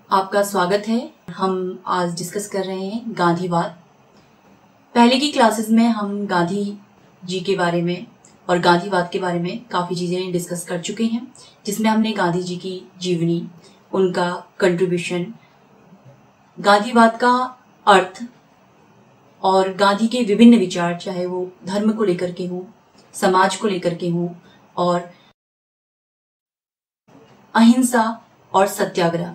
आपका स्वागत है। हम आज डिस्कस कर रहे हैं गांधीवाद। पहले की क्लासेस में हम गांधी जी के बारे में और गांधीवाद के बारे में काफ़ी चीज़ें डिस्कस कर चुके हैं, जिसमें हमने गांधी जी की जीवनी, उनका कंट्रीब्यूशन, गांधीवाद का अर्थ और गांधी के विभिन्न विचार, चाहे वो धर्म को लेकर के हो, समाज को लेकर के हो और अहिंसा और सत्याग्रह।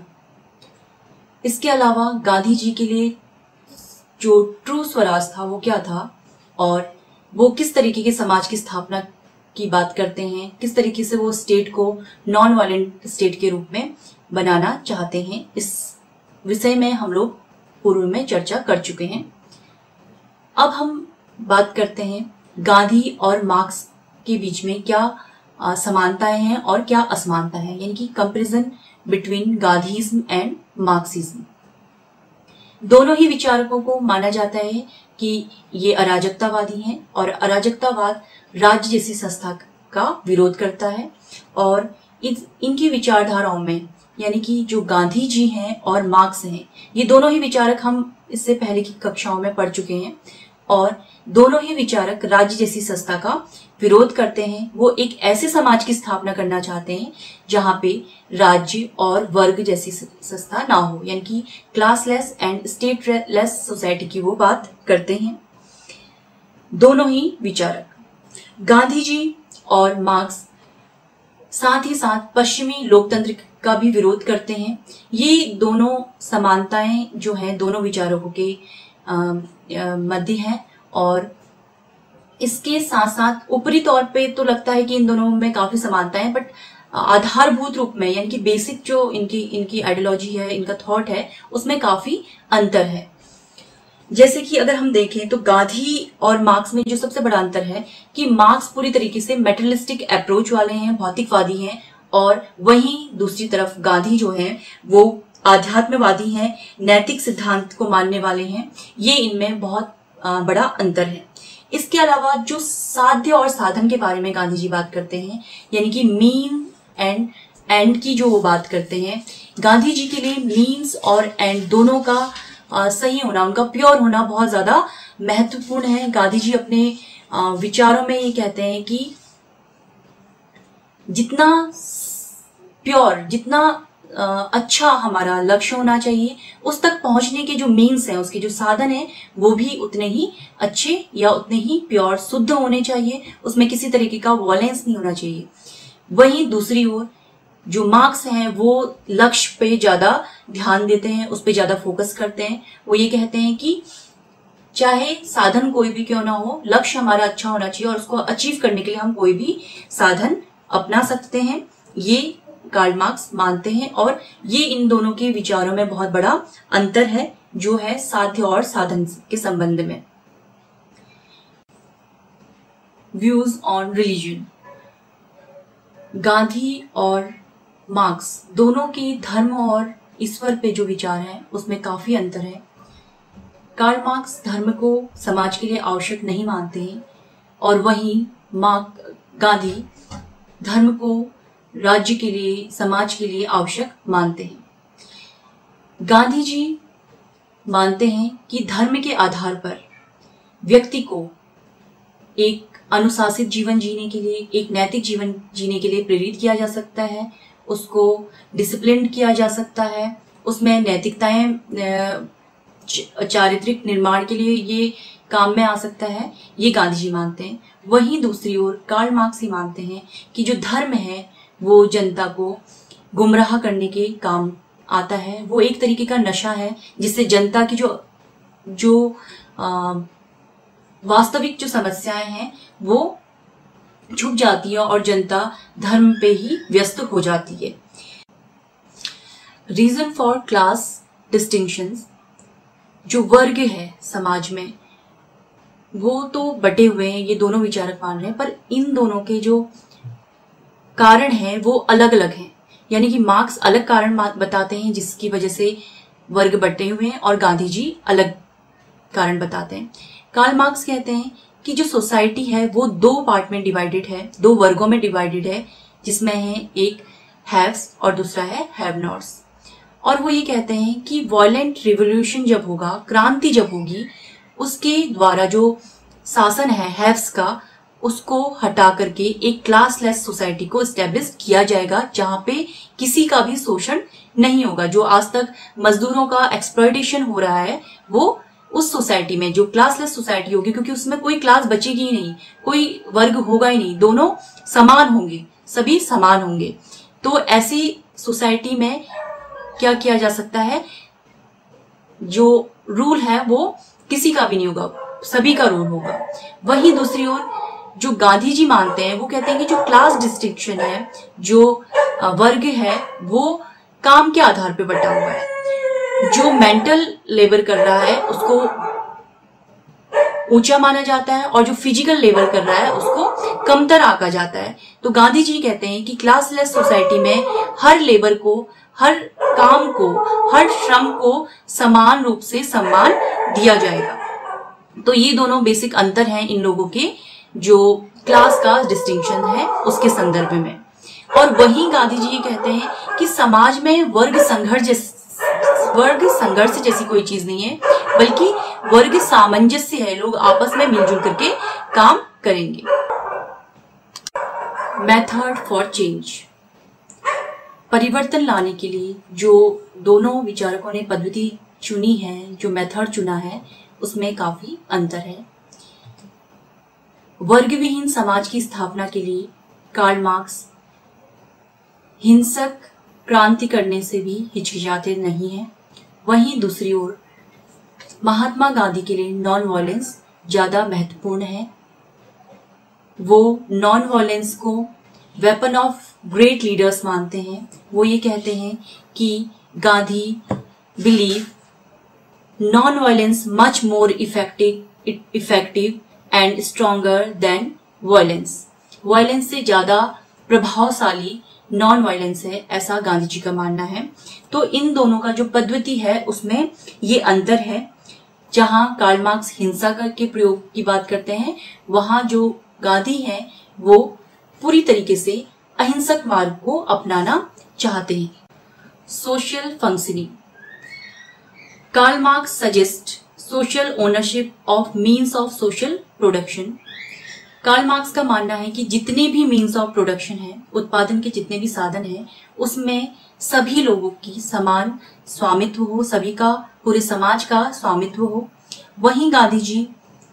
इसके अलावा गांधी जी के लिए जो ट्रू स्वराज था वो क्या था और वो किस तरीके के समाज की स्थापना की बात करते हैं, किस तरीके से वो स्टेट को नॉन वायलेंट स्टेट के रूप में बनाना चाहते हैं, इस विषय में हम लोग पूर्व में चर्चा कर चुके हैं। अब हम बात करते हैं गांधी और मार्क्स के बीच में क्या समानताएं हैं और क्या असमानताएं हैं, यानी कि comparison between Gandhism and Marxism. दोनों ही विचारकों को माना जाता है कि ये अराजकतावादी हैं और अराजकतावाद राज्य जैसी संस्था का विरोध करता है। और इनकी विचारधाराओं में, यानी कि जो गांधी जी हैं और मार्क्स हैं, ये दोनों ही विचारक हम इससे पहले की कक्षाओं में पढ़ चुके हैं और दोनों ही विचारक राज्य जैसी संस्था का विरोध करते हैं। वो एक ऐसे समाज की स्थापना करना चाहते हैं जहां पे राज्य और वर्ग जैसी संस्था ना हो, यानी कि क्लासलेस एंड स्टेटलेस सोसाइटी की वो बात करते हैं। दोनों ही विचारक, गांधी जी और मार्क्स, साथ ही साथ पश्चिमी लोकतंत्र का भी विरोध करते हैं। ये दोनों समानताएं जो हैं दोनों विचारकों के मध्य है और इसके साथ साथ ऊपरी तौर पे तो लगता है कि इन दोनों में काफी समानता है, बट आधारभूत रूप में, यानी कि बेसिक जो इनकी आइडियोलॉजी है, इनका थॉट है, उसमें काफी अंतर है। जैसे कि अगर हम देखें तो गांधी और मार्क्स में जो सबसे बड़ा अंतर है कि मार्क्स पूरी तरीके से मेटेरियलिस्टिक अप्रोच वाले हैं, भौतिकवादी हैं, और वहीं दूसरी तरफ गांधी जो है वो आध्यात्मवादी हैं, नैतिक सिद्धांत को मानने वाले हैं। ये इनमें बहुत बड़ा अंतर है। इसके अलावा जो साध्य और साधन के बारे में गांधी जी बात करते हैं, यानी कि मीन एंड एंड की जो वो बात करते हैं, गांधी जी के लिए मीन्स और एंड दोनों का सही होना, उनका प्योर होना बहुत ज्यादा महत्वपूर्ण है। गांधी जी अपने विचारों में ये कहते हैं कि जितना प्योर, जितना अच्छा हमारा लक्ष्य होना चाहिए, उस तक पहुंचने के जो मीन्स हैं, उसके जो साधन हैं, वो भी उतने ही अच्छे या उतने ही प्योर, शुद्ध होने चाहिए। उसमें किसी तरीके का वॉयलेंस नहीं होना चाहिए। वहीं दूसरी ओर जो मार्क्स हैं वो लक्ष्य पे ज्यादा ध्यान देते हैं, उस पे ज्यादा फोकस करते हैं। वो ये कहते हैं कि चाहे साधन कोई भी क्यों ना हो, लक्ष्य हमारा अच्छा होना चाहिए और उसको अचीव करने के लिए हम कोई भी साधन अपना सकते हैं। ये कार्ल मार्क्स मानते हैं और ये इन दोनों के विचारों में बहुत बड़ा अंतर है, जो है साध्य और साधन के संबंध में। व्यूज ऑन रिलीजन, गांधी और मार्क्स दोनों के धर्म और ईश्वर पे जो विचार हैं उसमें काफी अंतर है। कार्ल मार्क्स धर्म को समाज के लिए आवश्यक नहीं मानते हैं और वहीं गांधी धर्म को राज्य के लिए, समाज के लिए आवश्यक मानते हैं। गांधी जी मानते हैं कि धर्म के आधार पर व्यक्ति को एक अनुशासित जीवन जीने के लिए, एक नैतिक जीवन जीने के लिए प्रेरित किया जा सकता है, उसको डिसिप्लिन किया जा सकता है, उसमें नैतिकताएं, चारित्रिक निर्माण के लिए ये काम में आ सकता है। ये गांधी जी मानते हैं। वहीं दूसरी ओर कार्ल मार्क्स ही मानते हैं कि जो धर्म है वो जनता को गुमराह करने के काम आता है। वो एक तरीके का नशा है जिससे जनता की जो वास्तविक जो समस्याएं हैं वो छुप जाती है और जनता धर्म पे ही व्यस्त हो जाती है। रीजन फॉर क्लास डिस्टिंक्शंस, जो वर्ग है समाज में वो तो बटे हुए हैं, ये दोनों विचारक मान रहे हैं, पर इन दोनों के जो कारण हैं वो अलग अलग हैं। यानी कि मार्क्स अलग कारण बताते हैं जिसकी वजह से वर्ग बटे हुए हैं और गांधी जी अलग कारण बताते हैं। कार्ल मार्क्स कहते हैं कि जो सोसाइटी है वो दो पार्ट में डिवाइडेड है, दो वर्गों में डिवाइडेड है, जिसमें है एक हैव्स और दूसरा है हैव नॉट्स। और वो ये कहते हैं कि वॉयलेंट रिवोल्यूशन जब होगा, क्रांति जब होगी, उसके द्वारा जो शासन है हैव्स का, उसको हटा करके एक क्लासलेस सोसाइटी को स्टैब्लिश किया जाएगा, जहां पे किसी का भी शोषण नहीं होगा। जो आज तक मजदूरों का एक्सप्लॉयटेशन हो रहा है, वो उस सोसाइटी में जो क्लासलेस सोसाइटी होगी, क्योंकि उसमें कोई क्लास बचेगी ही नहीं, कोई वर्ग होगा ही नहीं, दोनों समान होंगे, सभी समान होंगे। तो ऐसी सोसाइटी में क्या किया जा सकता है, जो रूल है वो किसी का भी नहीं होगा, सभी का रूल होगा। वहीं दूसरी ओर जो गांधी जी मानते हैं, वो कहते हैं कि जो क्लास डिस्टिंक्शन है, जो वर्ग है, वो काम के आधार पर बटा हुआ है। जो मेंटल लेबर कर रहा है उसको ऊंचा माना जाता है, और जो फिजिकल लेबर कर रहा है उसको कमतर आंका जाता है। तो गांधी जी कहते हैं कि क्लासलेस सोसाइटी में हर लेबर को, हर काम को, हर श्रम को समान रूप से सम्मान दिया जाएगा। तो ये दोनों बेसिक अंतर हैं इन लोगों के, जो क्लास का डिस्टिंक्शन है उसके संदर्भ में। और वहीं गांधी जी ये कहते हैं कि समाज में वर्ग संघर्ष जैसी कोई चीज नहीं है, बल्कि वर्ग सामंजस्य है, लोग आपस में मिलजुल करके काम करेंगे। मेथड फॉर चेंज, परिवर्तन लाने के लिए जो दोनों विचारकों ने पद्धति चुनी है, जो मेथड चुना है, उसमें काफी अंतर है। वर्ग विहीन समाज की स्थापना के लिए कार्ल मार्क्स हिंसक क्रांति करने से भी हिचकिचाते नहीं है। वहीं दूसरी ओर महात्मा गांधी के लिए नॉन वायलेंस ज्यादा महत्वपूर्ण है। वो नॉन वायलेंस को वेपन ऑफ ग्रेट लीडर्स मानते हैं। वो ये कहते हैं कि Gandhi believe non violence much more effective and stronger than violence. Violence से ज्यादा प्रभावशाली नॉन वायलेंस है, ऐसा गांधी जी का मानना है। तो इन दोनों का जो पद्धति है उसमें ये अंतर है। जहां कार्ल मार्क्स हिंसा के प्रयोग की बात करते हैं, वहां जो गांधी हैं वो पूरी तरीके से अहिंसक मार्ग को अपनाना चाहते हैं। Social functioning, Karl Marx suggest social ownership of means of social production. Karl Marx का मानना है कि जितने भी मीन्स ऑफ प्रोडक्शन है, उत्पादन के जितने भी साधन हैं, उसमें सभी लोगों की समान स्वामित्व हो, सभी का, पूरे समाज का स्वामित्व हो। वहीं गांधी जी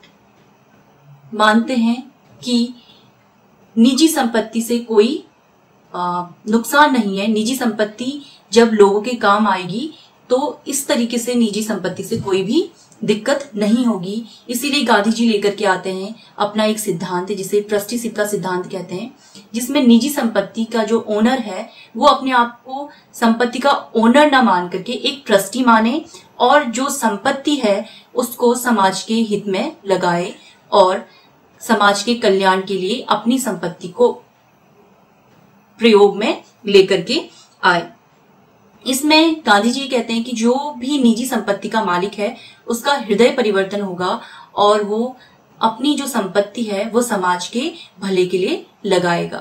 मानते हैं कि निजी संपत्ति से कोई नुकसान नहीं है। निजी संपत्ति जब लोगों के काम आएगी तो इस तरीके से निजी संपत्ति से कोई भी दिक्कत नहीं होगी। इसीलिए गांधी जी लेकर के आते हैं अपना एक सिद्धांत, जिसे ट्रस्टीशिप का सिद्धांत कहते हैं, जिसमें निजी संपत्ति का जो ओनर है वो अपने आप को संपत्ति का ओनर ना मान करके एक ट्रस्टी माने, और जो संपत्ति है उसको समाज के हित में लगाए और समाज के कल्याण के लिए अपनी संपत्ति को प्रयोग में लेकर के आए। इसमें गांधी जी कहते हैं कि जो भी निजी संपत्ति का मालिक है उसका हृदय परिवर्तन होगा, और वो अपनी जो संपत्ति है वो समाज के भले के लिए लगाएगा।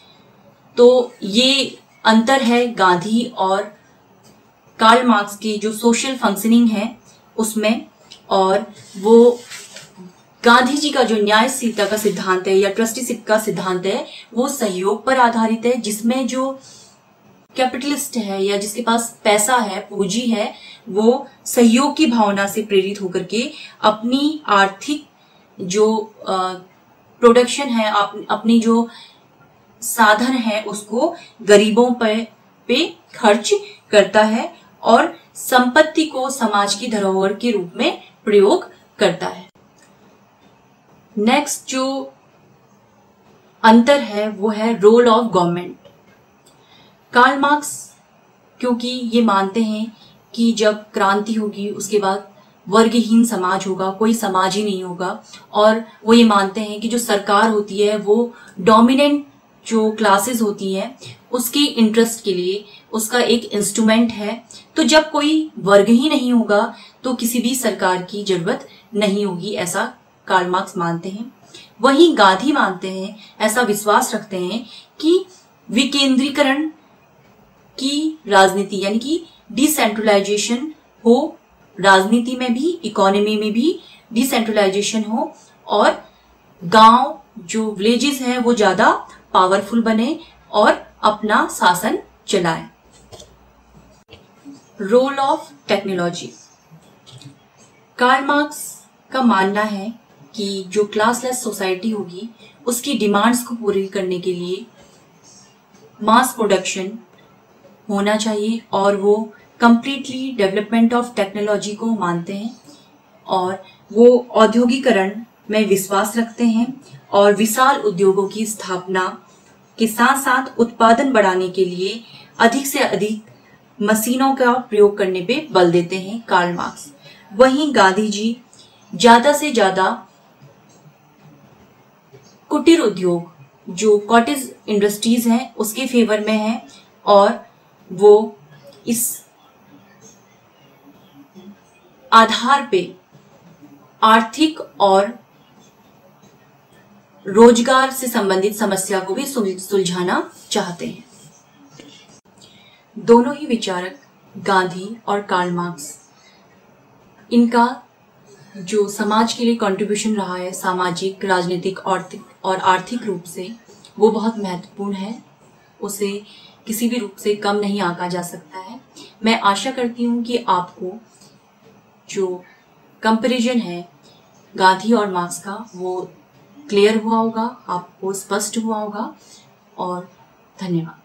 तो ये अंतर है गांधी और कार्ल मार्क्स की जो सोशल फंक्शनिंग है उसमें। और वो गांधी जी का जो न्यायशीलता का सिद्धांत है या ट्रस्टीशिप का सिद्धांत है वो सहयोग पर आधारित है, जिसमें जो कैपिटलिस्ट है या जिसके पास पैसा है, पूंजी है, वो सहयोग की भावना से प्रेरित होकर के अपनी आर्थिक जो प्रोडक्शन है, अपनी जो साधन है उसको गरीबों पे खर्च करता है और संपत्ति को समाज की धरोहर के रूप में प्रयोग करता है। नेक्स्ट जो अंतर है वो है role of government. Karl Marx क्योंकि ये मानते हैं कि जब क्रांति होगी उसके बाद वर्गहीन समाज होगा, कोई समाज ही नहीं होगा, और वो ये मानते हैं कि जो सरकार होती है वो डोमिनेंट जो क्लासेस होती हैं उसके इंटरेस्ट के लिए उसका एक इंस्ट्रूमेंट है। तो जब कोई वर्ग ही नहीं होगा तो किसी भी सरकार की जरूरत नहीं होगी, ऐसा कार्ल मार्क्स मानते हैं। वहीं गांधी मानते हैं, ऐसा विश्वास रखते हैं कि विकेंद्रीकरण की राजनीति यानी कि डिसेंट्रलाइजेशन हो, राजनीति में भी, इकोनॉमी में भी डिसेंट्रलाइजेशन हो, और गांव जो विलेजेस हैं वो ज्यादा पावरफुल बने और अपना शासन चलाए। Role of technology. Karl Marx का मानना है कि जो क्लासलेस सोसाइटी होगी उसकी डिमांड्स को पूरी करने के लिए मास प्रोडक्शन होना चाहिए, और वो कंप्लीटली डेवलपमेंट ऑफ टेक्नोलॉजी को मानते हैं, और वो औद्योगिकरण में विश्वास रखते हैं और विशाल उद्योगों की स्थापना के साथ साथ उत्पादन बढ़ाने के लिए अधिक से अधिक मशीनों का प्रयोग करने पे बल देते हैं कार्ल मार्क्स। वहीं गांधी जी ज्यादा से ज्यादा कुटीर उद्योग, जो कॉटेज इंडस्ट्रीज हैं, उसके फेवर में हैं, और वो इस आधार पे आर्थिक और रोजगार से संबंधित समस्या को भी सुलझाना चाहते हैं। दोनों ही विचारक गांधी और कार्ल मार्क्स, इनका जो समाज के लिए कंट्रीब्यूशन रहा है सामाजिक, राजनीतिक और आर्थिक रूप से, वो बहुत महत्वपूर्ण है। उसे किसी भी रूप से कम नहीं आंका जा सकता है। मैं आशा करती हूँ कि आपको जो कंपैरिजन है गांधी और मार्क्स का वो क्लियर हुआ होगा, आपको स्पष्ट हुआ होगा, और धन्यवाद।